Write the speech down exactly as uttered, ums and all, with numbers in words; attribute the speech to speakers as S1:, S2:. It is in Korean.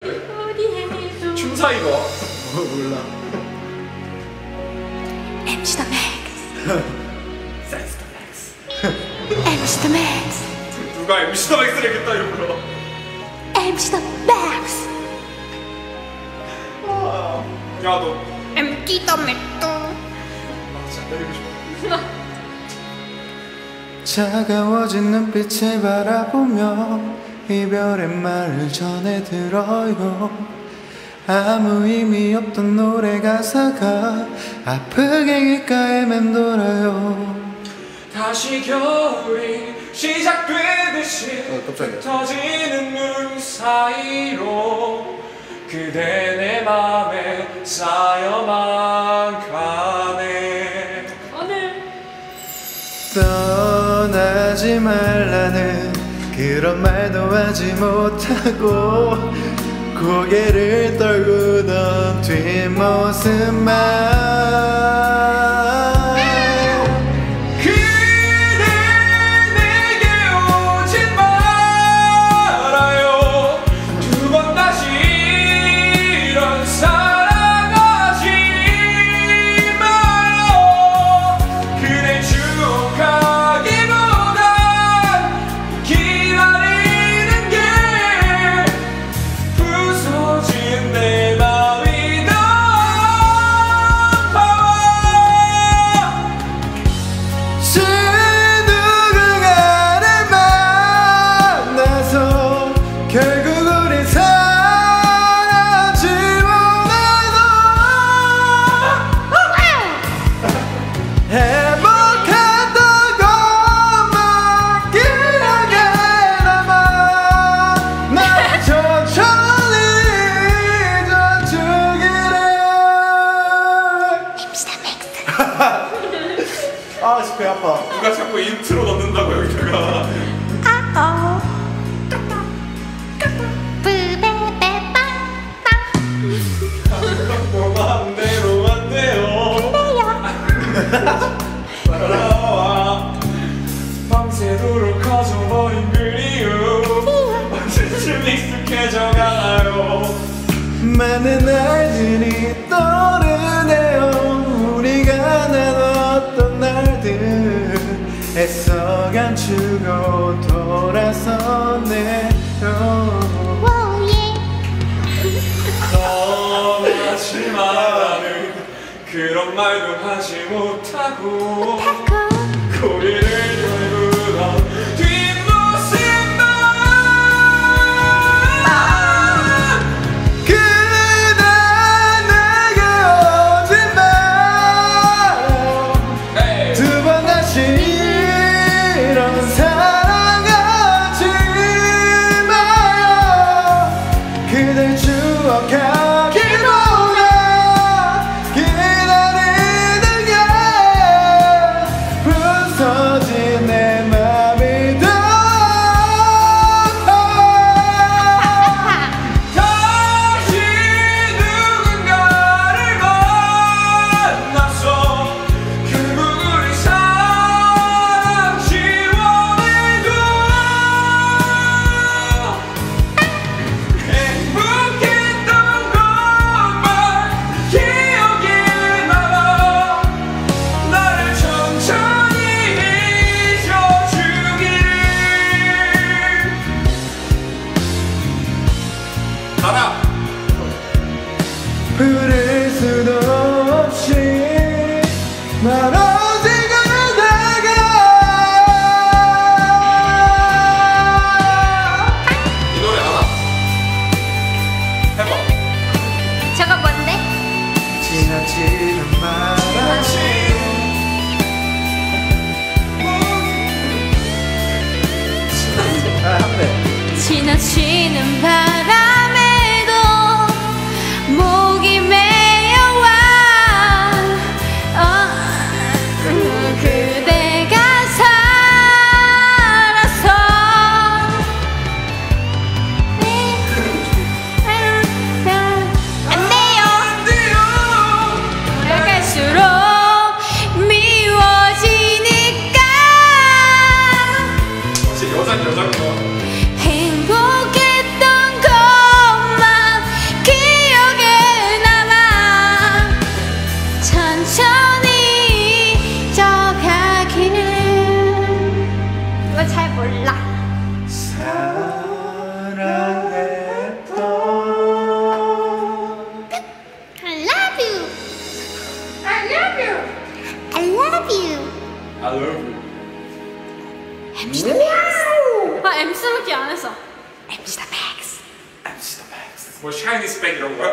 S1: 춤사 이거.
S2: 몰라.
S3: 엠씨 더 맥스.
S1: 섹스 더 맥스.
S3: 엠씨 더 맥스.
S1: 누가 엠씨 더 맥스를 했겠다 이러고.
S3: 엠씨 더 맥스.
S1: 야 너.
S3: 엠씨 더 맥스.
S1: 아 진짜 때리고 싶어.
S2: 차가워진 눈빛을 바라보며 이별의 말을 전해들어요. 아무 의미 없던 노래 가사가 아프게 귓가에 맴돌아요.
S1: 다시 겨울이 시작되듯이
S2: 어, 깜짝이야.
S1: 터지는 눈 사이로 그대 내 맘에 쌓여만 가네. 오늘
S2: 떠나지 말라는 그런 말도 하지 못하고 고개를 떨구던 뒷모습만
S1: 그대 내게 오지 말아요. 두 번 다시 이런 사랑하지 마요. 그댈 추억하기보단 기다리는 게 부서진 내 맘이 더 아파요.
S2: 새 누군가를 만나서 결국 우리 사라지고 나도 행복했던 것만 기억에 남아 날 천천히 잊어주기를.
S3: 엠씨 더 맥스.
S2: 아 진짜 배 아파.
S1: 누가 자꾸 인트로 넣는다고 여기다가.
S3: 아어. 뿌베베빵빵.
S1: 뭐 맘대로 안 돼요. 따라와 밤새도록 커져버린 그리움 언제쯤 익숙해져가요.
S2: 많은 날들이 떠오르네요. 우리가 나눴던 날들 애써 감추고 돌아서네요.
S3: 오예.
S1: 떠나지 말라는 그런 말도 하지 못하고 고리를 돌구던 뒷모습만
S2: 그대 내게 오지 마요. 두 번 다시 이런 사랑하지 마요. 그댈 추억하기보다 기다리는 게 부서진 내 맘이 더 아파.
S1: 다시 누군가를 만나서 결국 우리 사랑 지워내도 행복했던 것만 기억에 남아 나를 천천히 잊어주기를. 가라.
S2: 부를 수도 없이 멀어지고 내가
S1: 이 노래 알아. 해봐.
S3: 저거 뭔데?
S2: 지나치는 바람이 아, 한배
S3: 지나치는 바람에도 목이 메여와 어, 음, 그대가 살아서 안 돼요. 돌아갈수록 미워지니까
S1: 역시 여자는 여자구나.
S3: 행복했던 것 엠씨 더 맥스. 아 엠씨밖에 안 했어. 엠씨 더 맥스.
S1: 뭐 샤이니 스펙 이런 거야?